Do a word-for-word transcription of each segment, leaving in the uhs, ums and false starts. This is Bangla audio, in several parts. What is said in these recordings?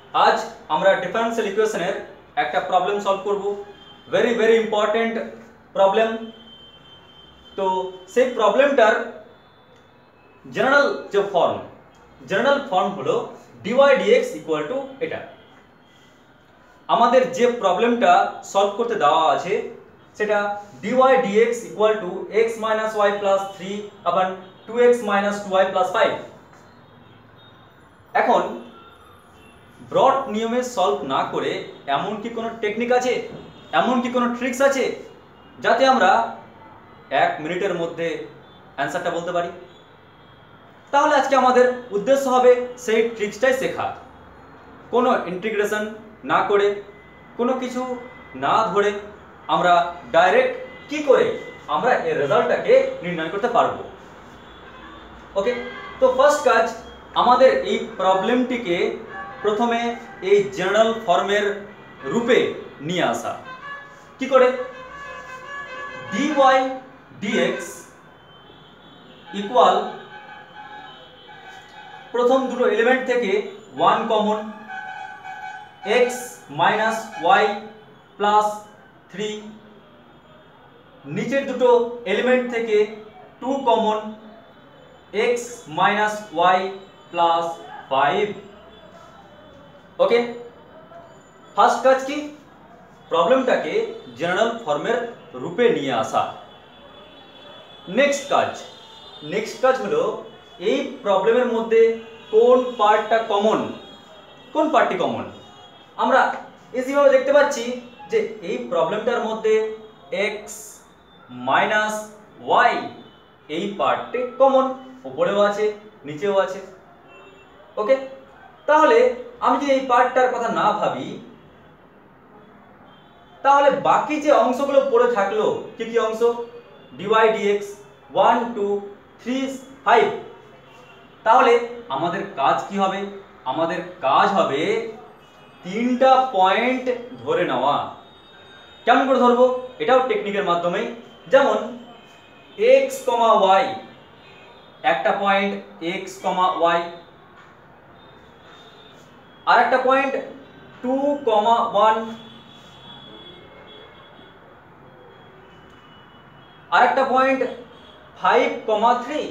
आज আমরা ডিফারেনশিয়াল ইকুয়েশনের একটা প্রবলেম সলভ করব, ভেরি ভেরি ইম্পর্টেন্ট প্রবলেম। তো সেই প্রবলেমটার জেনারেল যে ফর্ম জেনারেল ফর্ম হলো dy dx ইকুয়াল টু এটা। আমাদের যে প্রবলেমটা সলভ করতে দেওয়া আছে সেটা dy dx equal to x minus y plus three upon two x minus two y plus five. এখন ব্রড নিয়মে সলভ না করে এমন কি কোনো টেকনিক আছে, এমন কি কোনো ট্রিক্স আছে যাতে আমরা এক মিনিটের মধ্যে অ্যান্সারটা বলতে পারি? তাহলে আজকে আমাদের উদ্দেশ্য হবে সেই ট্রিক্সটাই শেখা। কোনো ইন্টিগ্রেশন না করে, কোনো কিছু না ধরে আমরা ডাইরেক্ট কি করে আমরা এই রেজাল্টটাকে নির্ণয় করতে পারবো। ওকে, তো ফার্স্ট কাজ আমাদের এই প্রবলেমটিকে প্রথমে এই জেনারেল ফর্মের রূপে নিয়ে আসা। কি করে? dy dx ইকুয়াল প্রথম দুটো এলিমেন্ট থেকে one common, x minus y plus three, নিচের দুটো এলিমেন্ট থেকে two common, x minus y plus five. Okay, first কাজ কি? প্রবলেমটাকে জেনারেল ফর্মের রূপে নিয়ে আসা। নেক্সট কাজ নেক্সট কাজ হলো এই প্রবলেমের মধ্যে কোন পার্টটা কমন, কোন পার্টটি কমন। আমরা ইজিভাবে দেখতে পাচ্ছি যে এই প্রবলেমটার মধ্যে x মাইনাস ওয়াই এই পার্টটি কমন, উপরেও আছে নিচেও আছে। ওকে, তাহলে আমি যদি এই পার্টটার কথা না ভাবি তাহলে বাকি যে অংশগুলো পড়ে থাকলো, কি কি অংশ? dy dx one two three five. তাহলে আমাদের কাজ কি হবে? আমাদের কাজ হবে তিনটা পয়েন্ট ধরে নেওয়া। কেমন করে ধরবো? এটাও টেকনিকের মাধ্যমেই। যেমন x, y একটা পয়েন্ট, x, y আর একটা পয়েন্ট টু, ওয়ান আর একটা পয়েন্ট ফাইভ, থ্রি।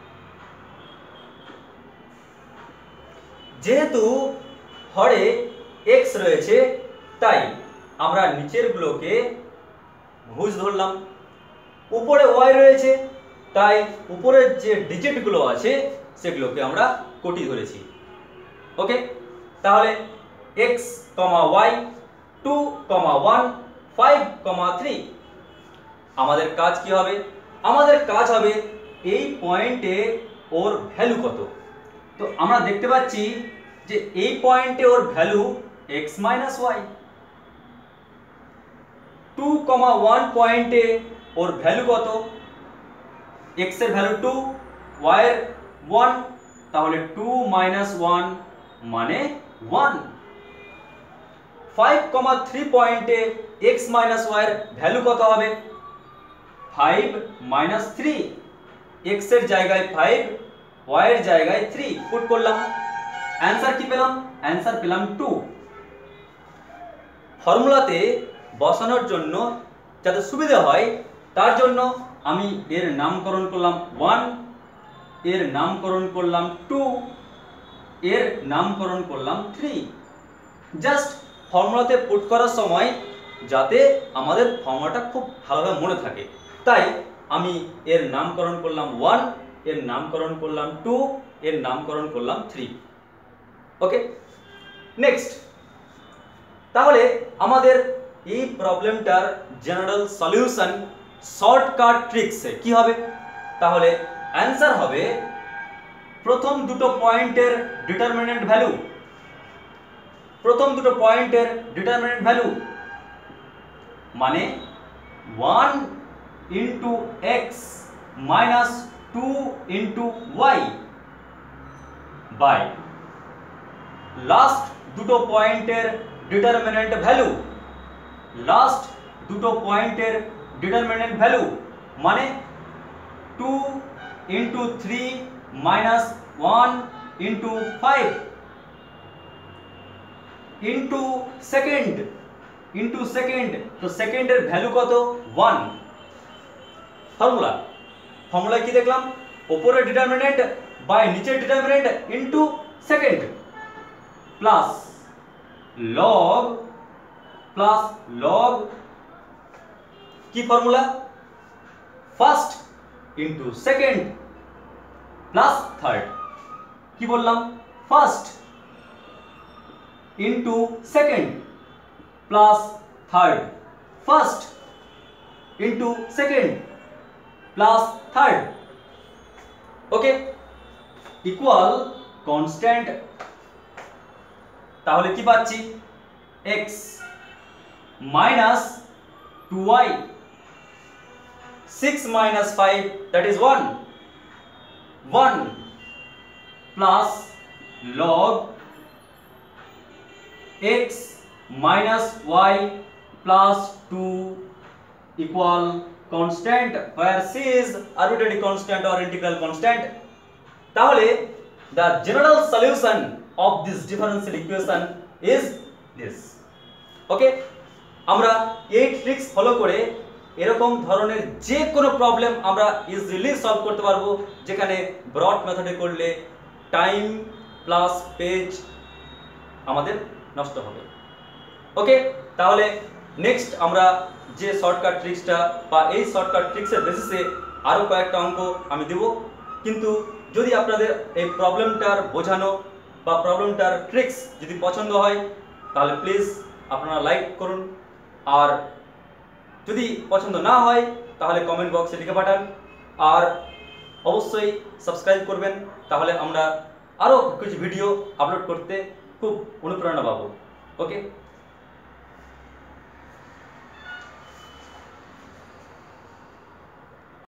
যেহেতু হরে x রয়েছে তাই আমরা নিচের গুলোকে ভুজ ধরলাম, উপরে y রয়েছে তাই উপরের যে ডিজিট গুলো আছে সেগুলোকে আমরা কোটি ধরেছি। ওকে, তাহলে x, y, two, one, five, three. আমাদের কাজ কি হবে? আমাদের কাজ হবে এই পয়েন্টে ওর ভ্যালু কত। তো আমরা দেখতে পাচ্ছি যে এই পয়েন্টে ওর value x minus y, two, one পয়েন্টে ওর ভ্যালু কত? x এর ভ্যালু টু, y এর ওয়ান, তাহলে টু মাইনাস ওয়ান মানে ওয়ান। ফাইভ, থ্রি পয়েন্টে x মাইনাস ওয়াই এর ভ্যালু কত হবে? Five minus three. x এর জায়গায় ফাইভ, y এর জায়গায় থ্রি পুট করলাম। অ্যান্সার কি পেলাম? অ্যান্সার পেলাম টু। ফর্মুলাতে বসানোর জন্য যাতে সুবিধা হয় তার জন্য আমি এর নামকরণ করলাম ওয়ান, এর নামকরণ করলাম টু, এর নামকরণ করলাম থ্রি। জাস্ট ফর্মুলাতে পুট করার সময় যাতে আমাদের ফর্মুলাটা খুব ভালোভাবে মনে থাকে তাই আমি এর নামকরণ করলাম ওয়ান, এর নামকরণ করলাম টু, এর নামকরণ করলাম থ্রি। ওকে, নেক্সট তাহলে আমাদের এই প্রবলেমটার জেনারেল সলিউশন শর্টকাট ট্রিক্সে কি হবে? তাহলে অ্যান্সার হবে প্রথম দুটো পয়েন্টের ডিটারমিনেন্ট ভ্যালু, প্রথম দুটো পয়েন্টের ডিটারমিনেন্ট ভ্যালু মানে one into x minus two into y by last দুটো পয়েন্টের ডিটারমিনেন্ট ভ্যালু, লাস্ট দুটো পয়েন্টের ডিটারমিনেন্ট ভ্যালু মানে two into three minus one into five into second into second, তো সেকেন্ডের ভ্যালু কত? ওয়ান। ফর্মুলা ফর্মুলায় কি দেখলাম? উপরের ডিটারমিনেন্ট বাই নিচের determinant into second plus log plus log কি formula? First into second plus third. কি বললাম? First into second plus third, first into second plus third, okay, equal constant. তাহলে কি পাচ্ছি? x minus two y, six minus five that is one, one plus log x minus y plus two equal constant, where c is arbitrary constant or integral constant. তাহলে the general solution of this differential equation is this. Okay, আমরা এই ট্রিক্স ফলো করে এরকম ধরনের যে কোনো প্রবলেম আমরা ইজিলি সলভ করতে পারবো, যেখানে ব্রড মেথডে করলে টাইম প্লাস পেজ আমাদের নষ্ট হবে। ওকে, তাহলে নেক্সট আমরা যে শর্টকাট ট্রিক্সটা বা এই শর্টকাট ট্রিক্সের বেসিসে আরও কয়েকটা অঙ্ক আমি দেব। কিন্তু যদি আপনাদের এই প্রবলেমটার বোঝানো বা প্রবলেমটার ট্রিক্স যদি পছন্দ হয় তাহলে প্লিজ আপনারা লাইক করুন, আর যদি পছন্দ না হয় তাহলে কমেন্ট বক্সে লিখে পাঠান, আর অবশ্যই সাবস্ক্রাইব করবেন, তাহলে আমরা আরও কিছু ভিডিও আপলোড করতে খুব অনুপ্রেরণা পাবো। ওকে।